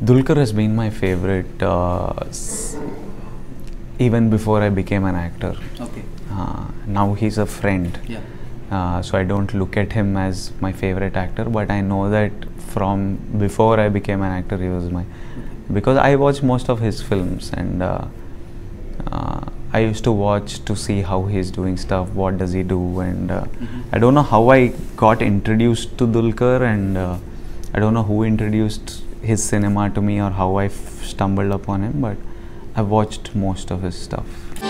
Dulquer has been my favorite even before I became an actor. Okay. Now he's a friend. Yeah. So I don't look at him as my favorite actor, but I know that from before I became an actor, he was my, because I watch most of his films, and I used to watch to see how he's doing stuff, what does he do, and I don't know how I got introduced to Dulquer, and I don't know who introduced his cinema to me or how I stumbled upon him, but I've watched most of his stuff.